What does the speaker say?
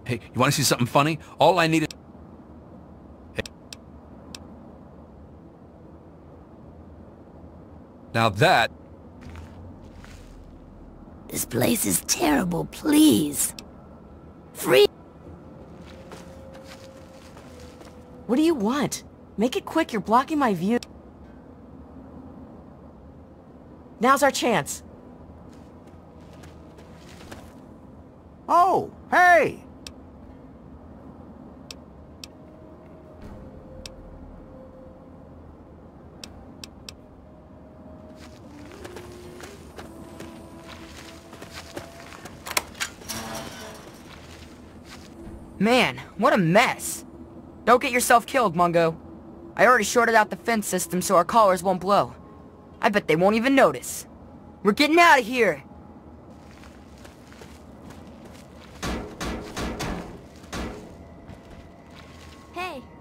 Hey, you want to see something funny? All I need is... Now that... This place is terrible, please. Free... What do you want? Make it quick, you're blocking my view. Now's our chance. Oh, hey! Man, what a mess. Don't get yourself killed, Mungo. I already shorted out the fence system so our collars won't blow. I bet they won't even notice. We're getting out of here! Hey,